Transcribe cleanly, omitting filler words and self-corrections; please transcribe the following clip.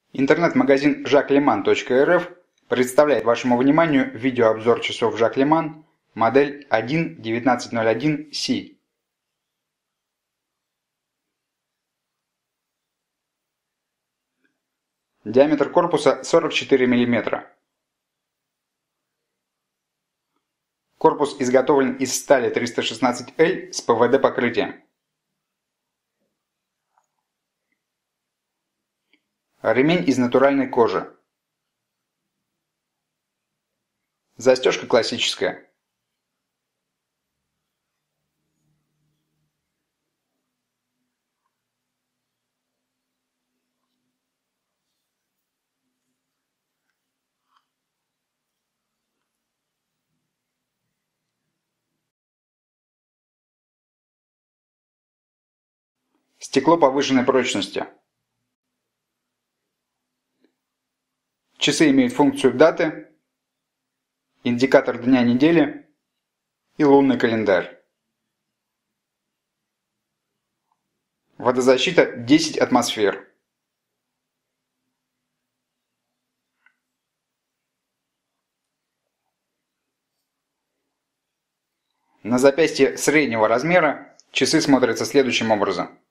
Интернет-магазин jacqueleman.rf представляет вашему вниманию видеообзор часов Jacques Leman, модель 1.1901C. Диаметр корпуса 44 мм. Корпус изготовлен из стали 316L с ПВД покрытием. Ремень из натуральной кожи. Застежка классическая. Стекло повышенной прочности. Часы имеют функцию даты, индикатор дня недели и лунный календарь. Водозащита 10 атмосфер. На запястье среднего размера часы смотрятся следующим образом.